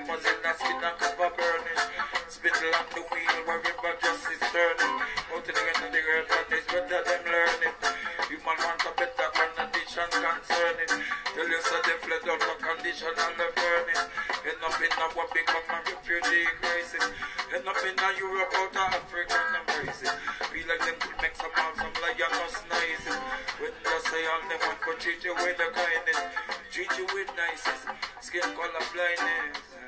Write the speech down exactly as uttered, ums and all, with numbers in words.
was in the skin and cover burning. Spittle on the wheel wherever justice turning. Out to the end of the earth and it's better them learning. Human want a better condition concerning. Tell you so they fled out for condition and the burning. End up in a what become a refugee crisis. End up in a Europe out of Africa and embrace it. Feel like them could make some of some like you're not nice. When they say all them want to treat you with the kindness, treat you with niceness, skin color blindness.